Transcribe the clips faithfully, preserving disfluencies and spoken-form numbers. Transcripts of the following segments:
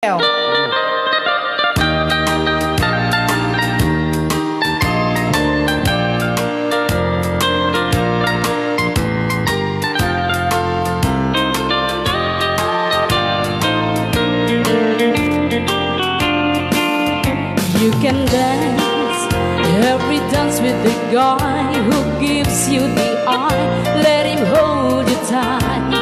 You can dance every dance with the guy who gives you the eye. Let him hold you tight.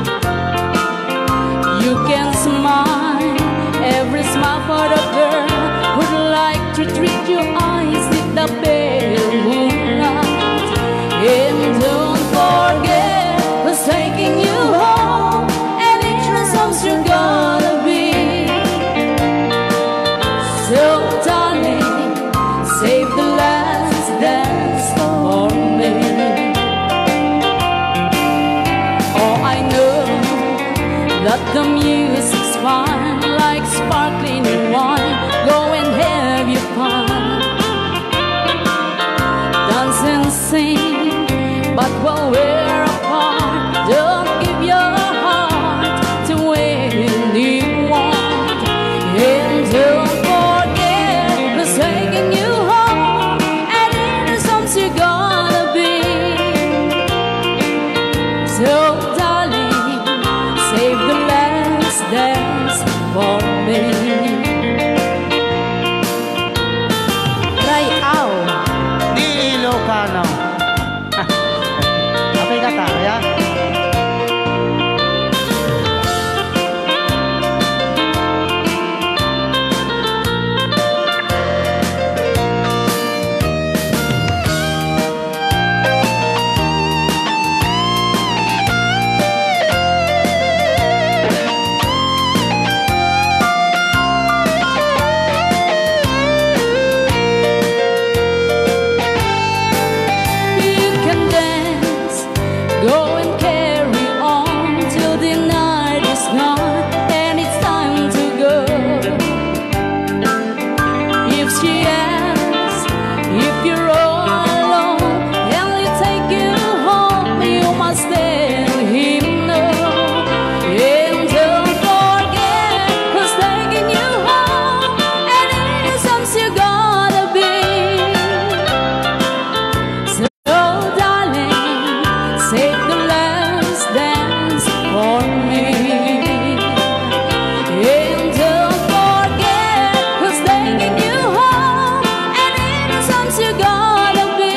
You can smile every smile for the girl who'd like to treat your eyes with the pale moonlight. And don't forget who's taking you home, and each songs you're gonna be. So darling, save the last dance for me. Oh, I know that the music's fine, like sparkling wine. Go and have your fun, dance and sing. But while we're apart, don't give your heart to anyone. And don't forget who's taking you home, and in the songs you're gonna be. So darling, save the last dance for me. Ray Au Ni Ilocano. Apa kata ya? Go and carry on till the night is gone and it's time to go. If she asks if you're all alone, and he take you home, you must tell him no. And don't forget who's taking you home, and in the songs you're gonna be. So darling, save the last dance for me. And don't forget who's taking you home, and in the songs you're gonna be.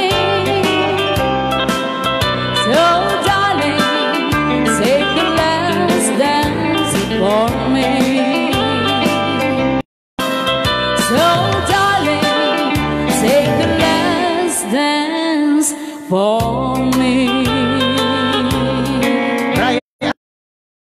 So darling, save the last dance for me. So darling, save the last dance for me.